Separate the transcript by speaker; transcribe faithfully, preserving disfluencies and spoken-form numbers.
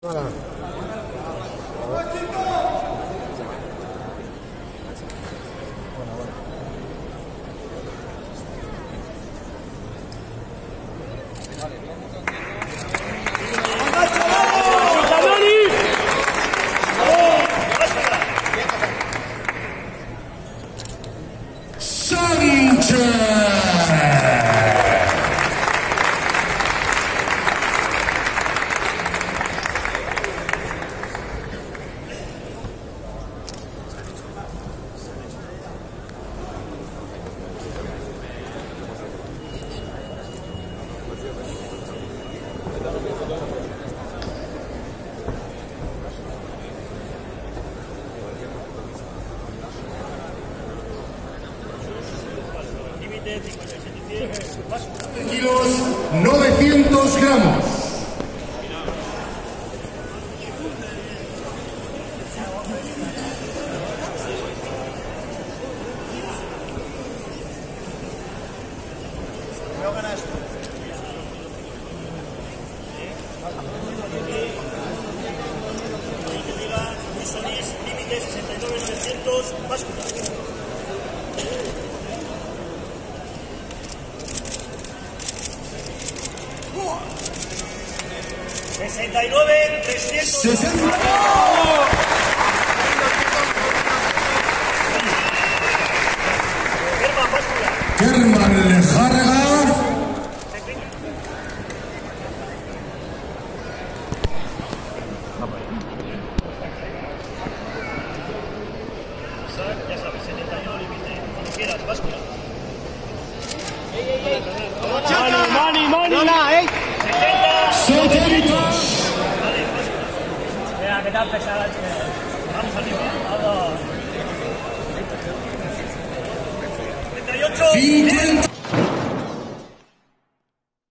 Speaker 1: Kilos novecientos gramos.
Speaker 2: Límite sesenta y nueve novecientos báscula. sesenta y nueve trescientos. Germán báscula.
Speaker 1: Germán Lejarga.
Speaker 2: Ya sabes, setenta y uno límite. Cuando quieras, báscula.
Speaker 3: Mani, mani, mani. ¡Eh!
Speaker 1: setenta.
Speaker 3: Mira, que tan pesada es que...
Speaker 2: Vamos arriba. Vamos. treinta y ocho.
Speaker 1: cincuenta.